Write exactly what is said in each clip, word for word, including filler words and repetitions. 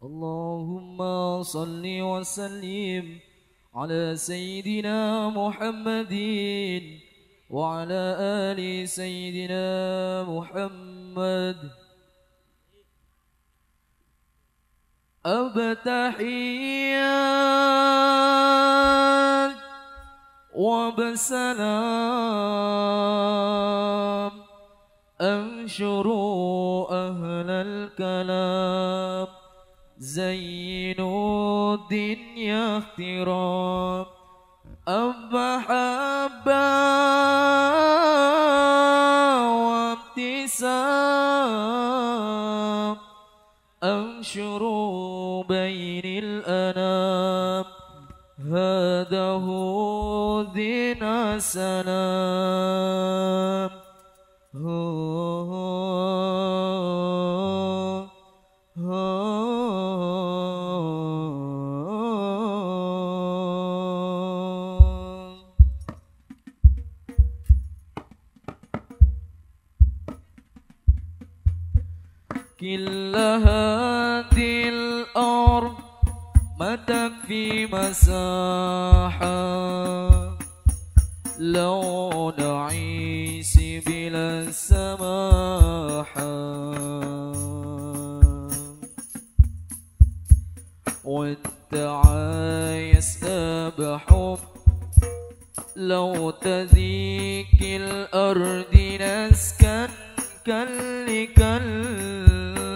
اللهم صل وسلم على سيدنا محمد وعلى آل سيدنا محمد. أبتحيات وبسلام أنشر أهل الكلام زينوا الدنيا اخترام أبحبا وابتسام أنشر بين الأنام هذا هو دين السلام. كل هذه الأرض ما تكفي مساحة لو نعيش بلا السماحة وتعايشنا بحب لو تذيك الأرض نسكن كل كل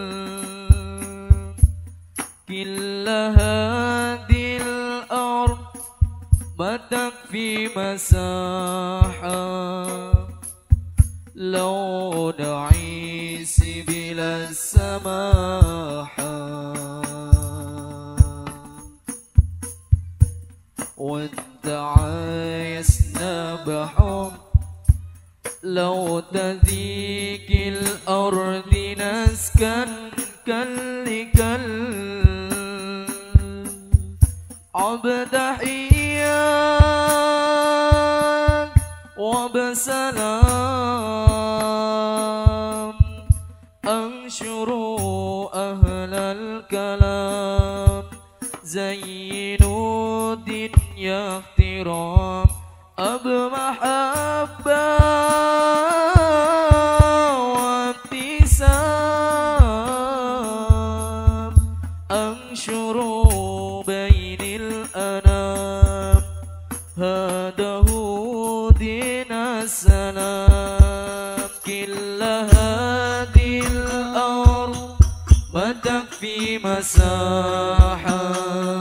كل هذه الأرض ما تكفي مساحة لو نعيش بلا السماحة وتعايشنا بحب لو تذيك الأرض نسكن كل كل أبتحيات وبسلام أنشروا أهل الكلام زينوا الدنيا اخترام أبمحبة وابتسام أنشروا بين الأنام هذا هو دين السلام. كل هذه الأرض ما تكفي مساحة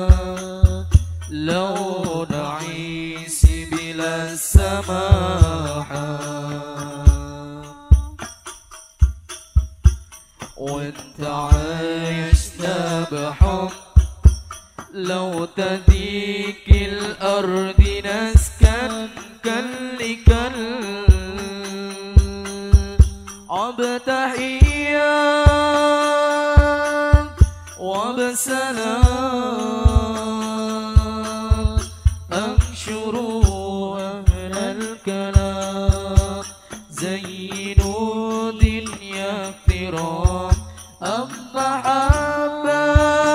لو نعيش بلا السماحة وتعايشنا بحب لو تذيك الأرض نسكن كل كل أبتحيات وبسلام أنشروا أهل الكلام زينوا دنيا اخترام أمحبة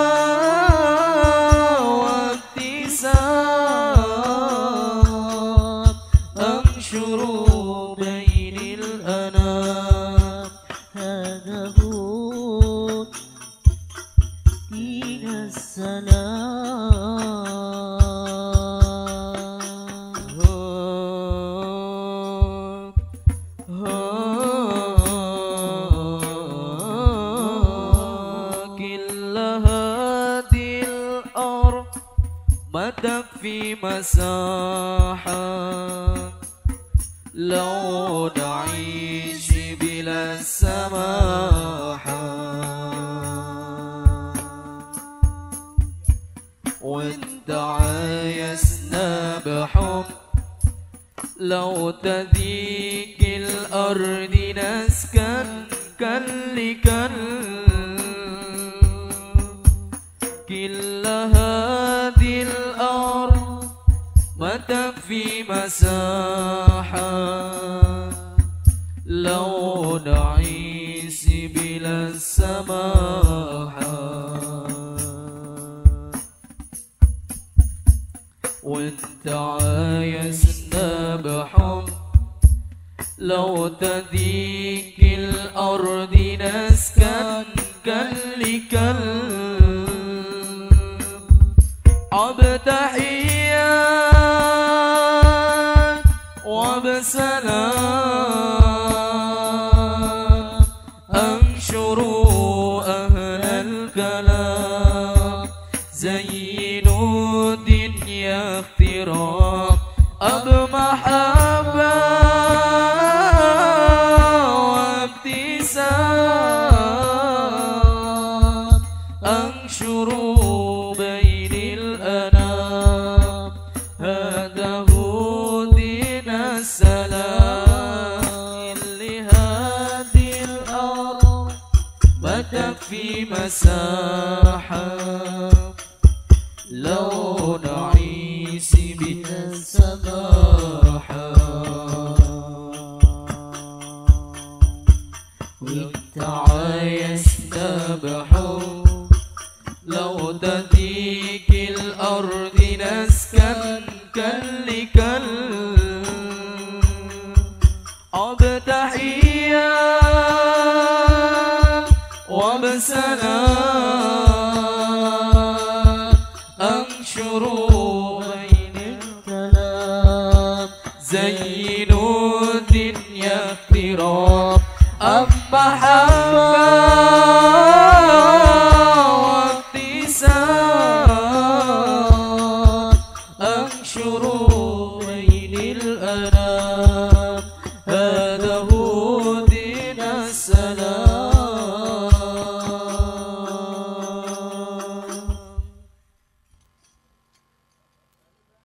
وابتسام أنشروا بين الأنام هذا هو دين السلام. كل هذه الأرض ما تكفي مساحة لو نعيش بلا السماحة وتعايشنا بحب لو تذيك الأرض نسكن كل كل كل هذه الأرض ما تكفي مساحة لو نعيش بلا السماحة وتعايشنا بحب لو تديك الأرض نسكن كالكلب عبتحيات وبسلام أنشروا أهل الكلام زينوا دنيا اختراق أبمحبة وابتسام أنشروا بين الأنام هذا هو دين السلام لهذه الأرض ما تكفي مساحة لو نعيش بها السماحة وتعايشنا بحب لو تديك الأرض نسكن كالكلب عبتحيات وبسلام أنشروا بين الكلام زينوا الدنيا اقتراب أما